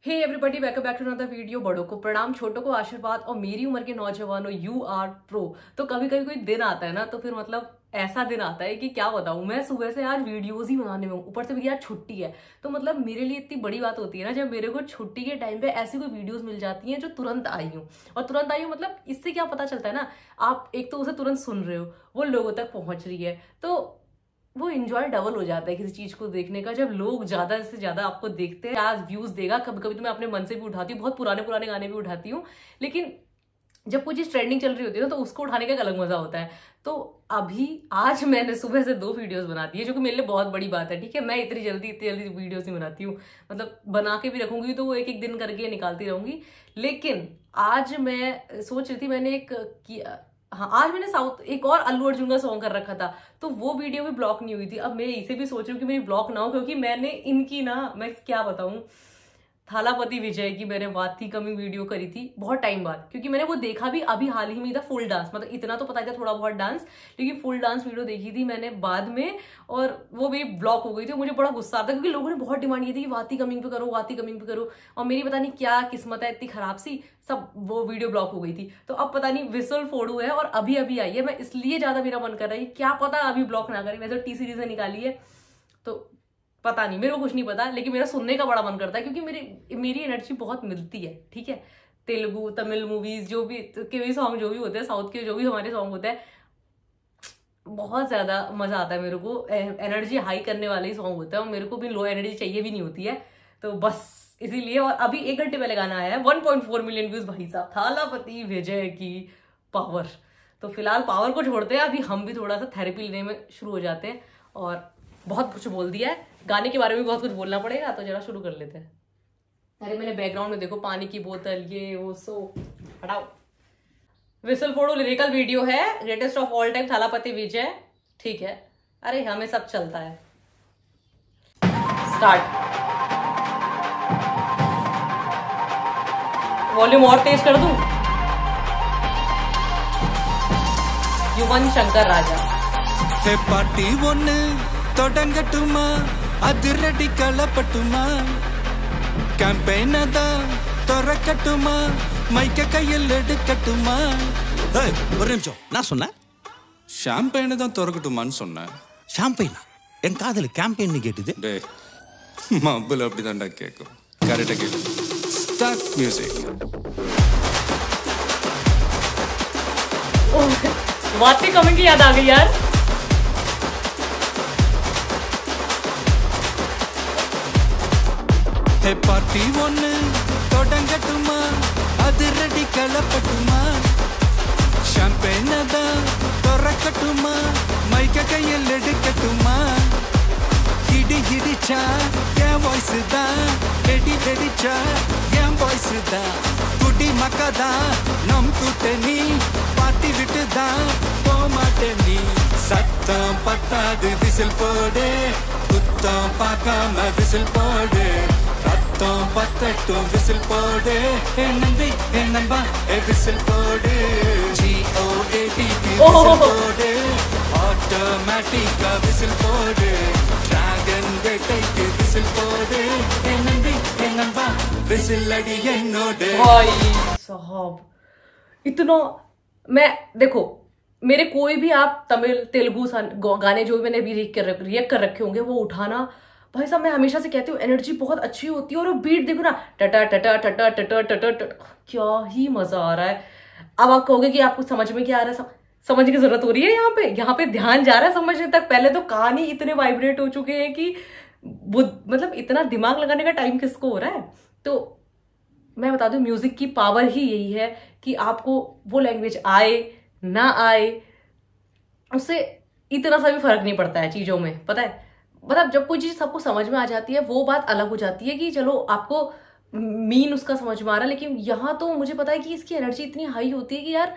Hey everybody, welcome back to another video. बड़ों को प्रणाम, छोटों को आशीर्वाद और मेरी उम्र के नौजवानों यू आर प्रो। तो कभी कभी कोई दिन आता है ना, तो फिर मतलब ऐसा दिन आता है कि क्या बताऊं। मैं सुबह से आज वीडियोस ही बनाने में हूँ, ऊपर से मेरी आज छुट्टी है। तो मतलब मेरे लिए इतनी बड़ी बात होती है ना जब मेरे को छुट्टी के टाइम पे ऐसी कोई वीडियोस मिल जाती हैं जो तुरंत आई हूँ। और तुरंत आई हूँ मतलब इससे क्या पता चलता है ना, आप एक तो उसे तुरंत सुन रहे हो, वो लोगों तक पहुंच रही है, तो वो इंजॉय डबल हो जाता है किसी चीज को देखने का। जब लोग ज्यादा से ज्यादा आपको देखते हैं, क्या व्यूज देगा। कभी कभी तो मैं अपने मन से भी उठाती हूँ, बहुत पुराने पुराने गाने भी उठाती हूँ, लेकिन जब कोई चीज ट्रेंडिंग चल रही होती है ना, तो उसको उठाने का एक अलग मजा होता है। तो अभी आज मैंने सुबह से 2 वीडियोस बना दी है, जो कि मेरे लिए बहुत बड़ी बात है। ठीक है, मैं इतनी जल्दी वीडियोस नहीं बनाती हूँ, मतलब बना के भी रखूंगी तो वो एक एक दिन करके निकालती रहूंगी। लेकिन आज मैं सोच रही थी, मैंने आज मैंने साउथ एक और अल्लू अर्जुन का सॉन्ग कर रखा था, तो वो वीडियो भी ब्लॉक नहीं हुई थी। अब मैं इसे भी सोच रही हूँ कि मेरी ब्लॉक ना हो, क्योंकि मैंने इनकी ना, मैं क्या बताऊं, थालापति विजय की मैंने वाती कमिंग वीडियो करी थी बहुत टाइम बाद, क्योंकि मैंने वो देखा भी अभी हाल ही में था फुल डांस। मतलब इतना तो पता था थोड़ा बहुत डांस, लेकिन फुल डांस वीडियो देखी थी मैंने बाद में, और वो भी ब्लॉक हो गई थी। मुझे बड़ा गुस्सा आता, क्योंकि लोगों ने बहुत डिमांड की थी कि वाती कमिंग पे करो, वाती कमिंग पे करो, और मेरी पता नहीं क्या किस्मत है इतनी खराब सी, सब वो वीडियो ब्लॉक हो गई थी। तो अब पता नहीं विसल फोड़ू है और अभी अभी आई है, मैं इसलिए ज्यादा मेरा मन कर रहा है, क्या पता अभी ब्लॉक ना करे। वैसे टी सीरीज ने निकाली है तो पता नहीं, मेरे को कुछ नहीं पता, लेकिन मेरा सुनने का बड़ा मन करता है, क्योंकि मेरी एनर्जी बहुत मिलती है। ठीक है, तेलुगु तमिल मूवीज जो भी के भी सॉन्ग जो भी होते हैं, साउथ के जो भी हमारे सॉन्ग होते हैं, बहुत ज्यादा मजा आता है मेरे को। एनर्जी हाई करने वाले ही सॉन्ग होते हैं, और मेरे को भी लो एनर्जी चाहिए भी नहीं होती है, तो बस इसीलिए। और अभी 1 घंटे पहले गाना आया है, 1.4 मिलियन व्यूज। भाई साहब, थालापति विजय की पावर। तो फिलहाल पावर को छोड़ते हैं, अभी हम भी थोड़ा सा थेरेपी लेने में शुरू हो जाते हैं। और बहुत कुछ बोल दिया है, गाने के बारे में बहुत कुछ बोलना पड़ेगा, तो जरा शुरू कर लेते हैं। अरे मैंने बैकग्राउंड में देखो, पानी की बोतल, ये वो, सो हटाओ। विसल फोड़ो लिरिकल वीडियो है, greatest of all time Thalapathy Vijay. ठीक है, अरे हमें सब चलता है। स्टार्ट। वॉल्यूम और तेज कर दूं? युवन शंकर राजा। पार्टी ஒன்னு தொடங்கட்டுமா, அதிரடி கலப்பட்டுமா, கேம்பெயின தான் திறக்கட்டுமா, மைக்க கையில் எடுக்கட்டுமா. ஒரு நிமிஷம், நான் சொன்னேன் ஷாம்பெயினை தான் திறக்கட்டுமான்னு சொன்னேன். ஷாம்பெயினா? என் காதல் கேம்பெயின் கேட்டுது. மబ్బுல அப்படிதான்டா கேட்கும். கரெக்டா கேட்கும். Start music. वाती कमिंग की याद आ गई यार। पार्टी ஒன்னு தொடங்கட்டுமா, அதிரடி கலப்பட்டுமா, ஷாம்பெயின தான் திறக்கட்டுமா, மைக்க கையில் எடுக்கட்டுமா, இடி இடிச்சா என் வாய்ஸ் தான், வெடி வெடிச்சா என் வாய்ஸ் தான், குடி மக்கதா நம் கூட்டணி, பாட்டி விட்டு தான் போமாட்டே நீ. சத்தம் பத்தாது விசில் போடு, குத்தம் பார்க்காம விசில் போடு, ரத்தம் பத்தட்டும் விசில் போடு, என் நம்பி என் நம்பா விசில் போடு, GOATP விசில் போடு, ஆட்டோமேட்டிக்கா விசில் போடு, டிராகன் வேட்டைக்கு விசில் போடு, என் நம்பி என் நம்பா விசில் அடி என்னோடு. भाई साहब, इतना मैं देखो, मेरे कोई भी आप तमिल तेलुगु गाने जो भी मैंने अभी रिएक्ट कर रखे होंगे, वो उठाना। भाई साहब, मैं हमेशा से कहती हूँ एनर्जी बहुत अच्छी होती है, और वो बीट देखो ना, टटा टटा टटा टटा टटा टटा, क्या ही मजा आ रहा है। अब आप कहोगे कि आपको समझ में क्या आ रहा है, समझने की जरूरत हो रही है। यहाँ पे ध्यान जा रहा है समझने तक। पहले तो कान ही इतने वाइब्रेट हो चुके हैं कि मतलब इतना दिमाग लगाने का टाइम किसको हो रहा है। तो मैं बता दूं, म्यूजिक की पावर ही यही है कि आपको वो लैंग्वेज आए ना आए, उससे इतना सा भी फर्क नहीं पड़ता है चीजों में, पता है। मतलब जब कोई चीज सबको समझ में आ जाती है, वो बात अलग हो जाती है कि चलो आपको मीन उसका समझ में आ रहा है। लेकिन यहां तो मुझे पता है कि इसकी एनर्जी इतनी हाई होती है कि यार,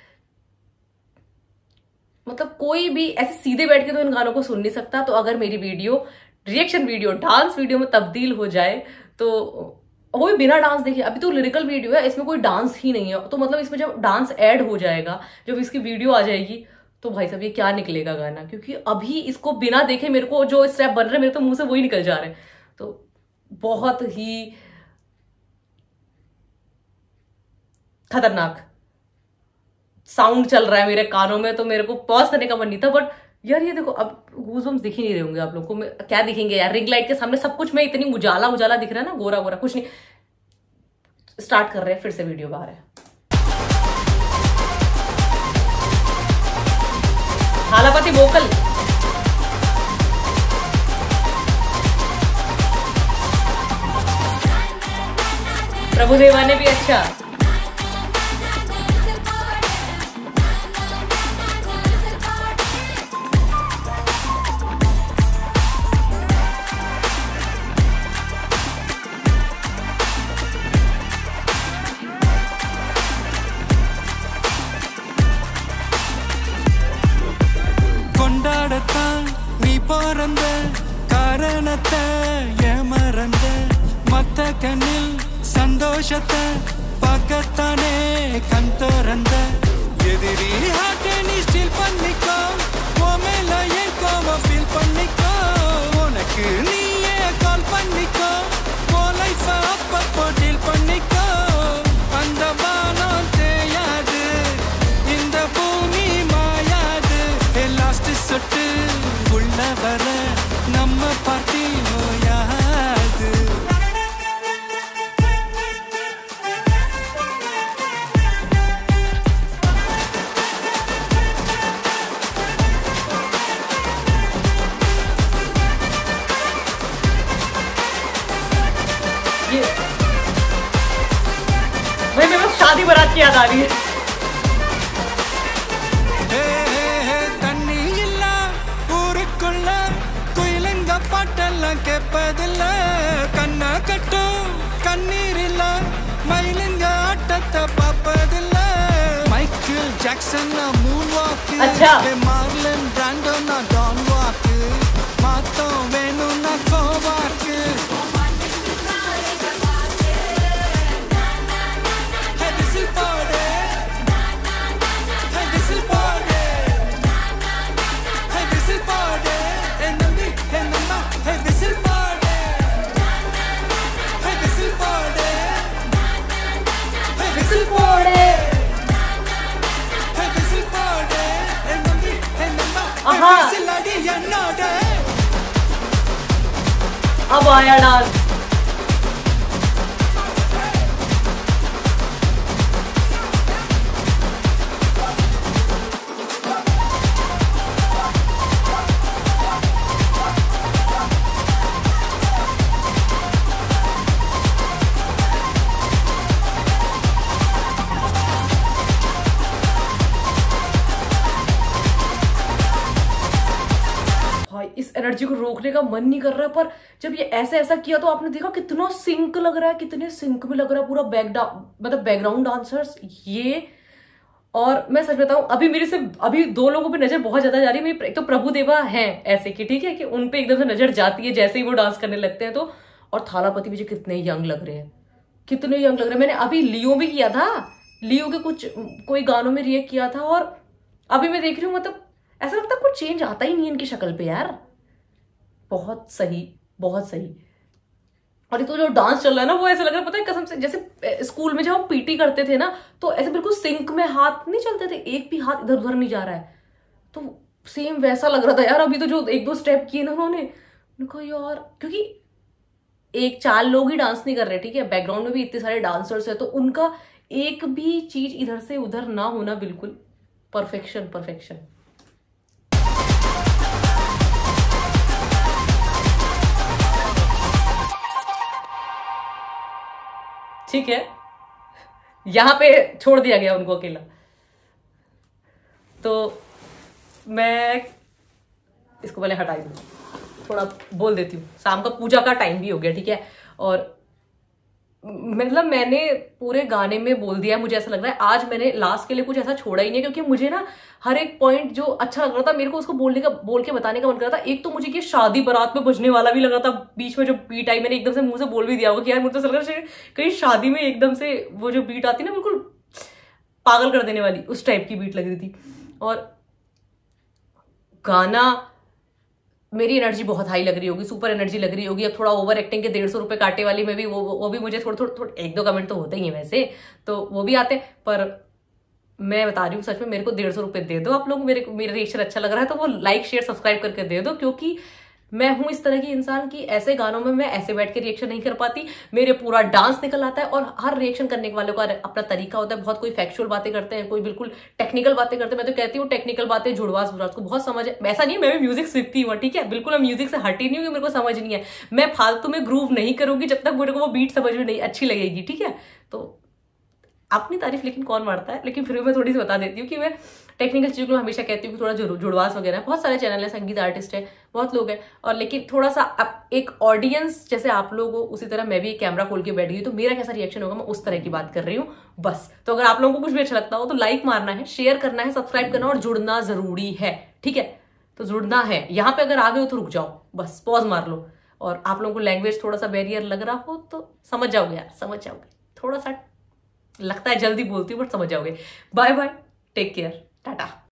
मतलब कोई भी ऐसे सीधे बैठ के तो इन गानों को सुन नहीं सकता। तो अगर मेरी video reaction video dance video में तब्दील हो जाए, तो वो भी बिना डांस देखे, अभी तो लिरिकल वीडियो है, इसमें कोई डांस ही नहीं है, तो मतलब इसमें जब डांस ऐड हो जाएगा, जब इसकी वीडियो आ जाएगी, तो भाई साहब ये क्या निकलेगा गाना। क्योंकि अभी इसको बिना देखे मेरे को जो स्टेप बन रहे हैं, मेरे तो मुंह से वही निकल जा रहे हैं। तो बहुत ही खतरनाक साउंड चल रहा है मेरे कानों में, तो मेरे को पॉज करने का मन नहीं था। बट यार ये देखो, अब गूज़बम्स दिख ही नहीं रहे होंगे आप लोगों को, क्या दिखेंगे यार, रिंग लाइट के सामने सब कुछ में इतनी उजाला उजाला दिख रहा है ना, गोरा गोरा कुछ नहीं। स्टार्ट कर रहे हैं फिर से, वीडियो बाहर है। थालापति वोकल, प्रभुदेवा ने भी अच्छा। கொண்டாடத்தான் நீ பிறந்த காரணத்தை ஏமறந்த மத்த கண்ணில் சந்தோஷத்தை பார்க்கத்தானே கண் திறந்த எதிரி ஹார்ட்டை நீ ஸ்டீல் பண்ணிக்கோ, உன் மேல என் கோவம் ஃபீல் பண்ணிக்கோ, உனக்கு நீயே கால் பண்ணிக்கோ, உன் லைஃப அப்பப்போ டீல் பண்ணிக்கோ, அந்த வானம் தேயாது, இந்த பூமி மாயாது, லாஸ்ட் சொட்டு உள்ள வர நம்ம பார்ட்டி ஓயாது. भाई मेरे पास शादी बारात की याद आ रही है। தண்ணி இல்ல ஊருக்குள்ள குயிலங்க பாட்டெல்லாம் கேட்பதில்ல, கண்ணா கட்டும் கண்ணீர் இல்ல மயிலுங்க ஆட்டத்தை பார்ப்பதில்ல, Michael Jackson moonwalk, Marlon Brando நான் டான் வாக்கு, மாத்தம் வேணும்னா கோவாக்கு. अब आया डांस। इस एनर्जी को रोकने का मन नहीं कर रहा, पर जब ये ऐसे ऐसा किया तो आपने देखा कितना सिंक लग रहा है, कितने सिंक में लग रहा है पूरा बैकग्राउंड डांसर्स ये। और मैं सच बताऊं, अभी मेरे से अभी दो लोगों पे नजर बहुत ज्यादा जा रही है। एक तो प्रभुदेवा है ऐसे कि ठीक है कि उन पे एकदम से नजर जाती है जैसे ही वो डांस करने लगते हैं तो, और थालापति मुझे कितने यंग लग रहे हैं, कितने यंग लग रहे हैं। मैंने अभी लियो भी किया था, लियो के कोई गानों में रिएक्ट किया था, और अभी मैं देख रही हूँ, मतलब ऐसा लगता है कुछ चेंज आता ही नहीं इनकी शक्ल पे यार। बहुत सही, बहुत सही। और ये तो जो डांस चल रहा है ना, वो ऐसा लग रहा है, पता है कसम से, जैसे स्कूल में जब हम पीटी करते थे ना, तो ऐसे बिल्कुल सिंक में हाथ नहीं चलते थे, एक भी हाथ इधर उधर नहीं जा रहा है, तो सेम वैसा लग रहा था यार। अभी तो जो एक दो स्टेप किए ना उन्होंने, यार क्योंकि एक चार लोग ही डांस नहीं कर रहे, ठीक है, बैकग्राउंड में भी इतने सारे डांसर्स है, तो उनका एक भी चीज इधर से उधर ना होना, बिल्कुल परफेक्शन परफेक्शन। ठीक है, यहां पे छोड़ दिया गया उनको अकेला। तो मैं इसको पहले हटा दूं, थोड़ा बोल देती हूँ। शाम का पूजा का टाइम भी हो गया, ठीक है, और मतलब मैंने पूरे गाने में बोल दिया, मुझे ऐसा लग रहा है आज मैंने लास्ट के लिए कुछ ऐसा छोड़ा ही नहीं, क्योंकि मुझे ना हर एक पॉइंट जो अच्छा लग रहा था मेरे को उसको बोल के बताने का मन कर रहा था। एक तो मुझे कि शादी बारात में बजने वाला भी लग रहा था, बीच में जो बीट आई मैंने एकदम से मुंह से बोल भी दिया होगा कि यार मुझे तो लग रहा है कहीं शादी में एकदम से वो जो बीट आती ना, बिल्कुल पागल कर देने वाली, उस टाइप की बीट लग रही थी। और गाना मेरी एनर्जी बहुत हाई लग रही होगी, सुपर एनर्जी लग रही होगी, अब थोड़ा ओवर एक्टिंग के 150 रुपए काटे वाली में भी वो भी मुझे थोड़े 1-2 कमेंट तो होते ही हैं वैसे, तो वो भी आते। पर मैं बता रही हूँ सच में, मेरे को 150 रुपए दे दो आप लोग, मेरा रिएक्शन अच्छा लग रहा है तो वो लाइक शेयर सब्सक्राइब करके दे दो, क्योंकि मैं हूं इस तरह की इंसान की ऐसे गानों में मैं ऐसे बैठ के रिएक्शन नहीं कर पाती, मेरे पूरा डांस निकल आता है। और हर रिएक्शन करने वालों का अपना तरीका होता है, बहुत कोई फैक्चुअल बातें करते हैं, कोई बिल्कुल टेक्निकल बातें करते हैं। मैं तो कहती हूँ टेक्निकल बातें जुड़वास को बहुत समझ है, ऐसा नहीं है मैं भी म्यूजिक सीखती हूँ, ठीक है, बिल्कुल मैं म्यूजिक से हटी नहीं हूँ, मेरे को समझ नहीं है, मैं फालतू में ग्रूव नहीं करूंगी जब तक मेरे को वो बीट समझ में नहीं अच्छी लगेगी, ठीक है। तो अपनी तारीफ लेकिन कौन मारता है, लेकिन फिर भी मैं थोड़ी सी बता देती हूँ कि मैं टेक्निकल चीज़ों को हमेशा कहती हूँ कि थोड़ा जुड़वास वगैरह है, बहुत सारे चैनल है, संगीत आर्टिस्ट है, बहुत लोग हैं, और लेकिन थोड़ा सा अब एक ऑडियंस जैसे आप लोग हो उसी तरह मैं भी एक कैमरा खोल के बैठ गई, तो मेरा कैसा रिएक्शन होगा मैं उस तरह की बात कर रही हूँ बस। तो अगर आप लोगों को कुछ भी अच्छा लगता हो तो लाइक मारना है, शेयर करना है, सब्सक्राइब करना और जुड़ना जरूरी है, ठीक है। तो जुड़ना है, यहाँ पे अगर आ गए हो तो रुक जाओ, बस पॉज मार लो। और आप लोगों को लैंग्वेज थोड़ा सा बैरियर लग रहा हो तो समझ जाओगे यार, समझ जाओगे, थोड़ा सा लगता है जल्दी बोलती हूँ बट समझ जाओगे। Bye bye, take care, Tata.